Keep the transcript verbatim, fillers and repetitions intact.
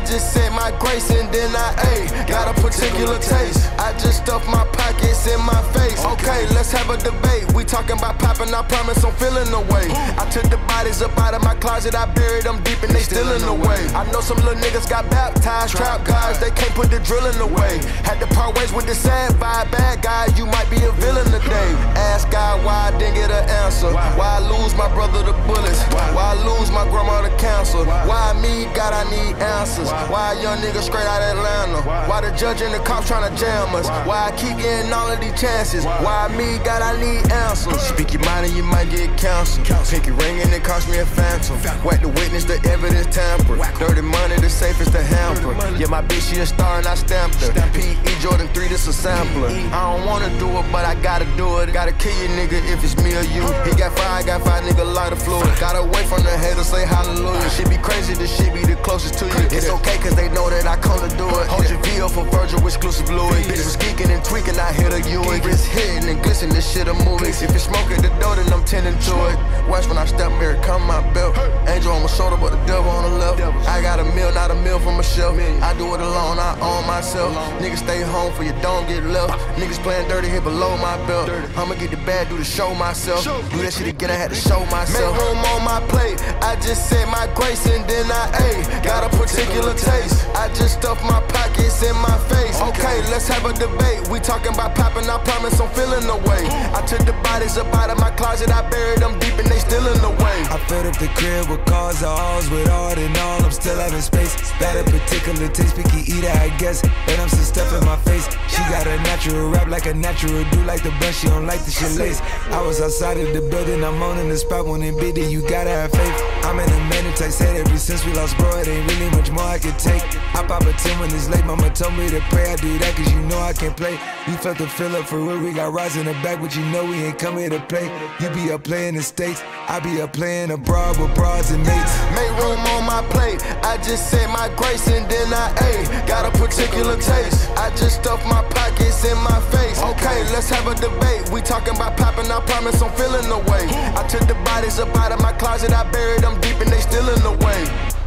just said my grace and then I ate. Got a particular taste. I just stuffed my pockets in my face. Okay, let's have a debate. We talking about popping, I promise I'm feeling the way. I took the bodies up out of my closet, I buried them deep and they still in the way. I know some little niggas got baptized, trap guys, they can't put the drilling away. Had to part ways with the sad vibe, bad guy, you might be a villain today. Ask God why I didn't get an answer. Why I lose my brother to bullets? Why I lose my grandma to cancer? Why me, God, I need answers. Why a young nigga straight out Atlanta? Why the judge and the cops trying to jam us? Why I keep getting all of these chances? Why me, God, I need answers. Speak your mind and you might get counseled. Pinky ring and it cost me a phantom. Whack the witness, the evidence tamper. Dirty money, the safest to hamper. Yeah, my bitch, she a star and I stamped her. P E Jordan three, this a sampler. I don't wanna do it, but I gotta do it. Gotta kill you, nigga, if it's me or you. He got five, I got five, nigga, lighter fluid. Gotta wait from the haters, say hallelujah. Shit be crazy, this shit be the closest to you. It's okay, cause they know that I come to do it. Hold your V O for Virgil, exclusive Louis. Bitch was geeking and tweaking, I hit a U. Wrist hitting and glistening, this shit a movie. If it's smoking the dough, then I'm tending to it. Watch when I step here, come my belt. Angel on my shoulder, but the devil on the left. I got a meal, not a meal from a shelf. I do it alone, I own myself. Niggas stay home for you, don't get left. Niggas playing dirty here below my belt. I'ma get the bad, do the show myself. Do that shit again, I had to show myself. Make room on my plate, I just said my grace and then I ate. Got a particular taste. I just stuffed my pockets in my face. Okay, let's have a debate. We talking about popping, I promise I'm feeling the way. I took the bodies up out of my closet, I buried them deep and they still in the way. I filled up the crib with cars, halls with art and all. I'm still having space. Got a particular taste, picky eater, I guess. But I'm some stuff in my face. She got a natural rap like a natural do like the blunt. She don't like the shit lace. I was outside of the building, I'm on in the spot when it big, you gotta have faith. I'm in a minute, I said ever since we lost bro, it ain't really much more I can take. I pop a ten when it's late, mama told me to pray. I do that cause you know I can play. You felt the fill up for real, we got rides in the back, but you know we ain't come here to play. You be up playing the States, I be up playing abroad with bras and mates. Make room on my plate, I just said my grace and then I ate. Got a particular taste, I just stuffed my pockets in my face. Okay, let's have a debate. We talking about popping, I promise I'm feeling the way. I took the bodies up out of my closet, I buried them deep and they still in the way.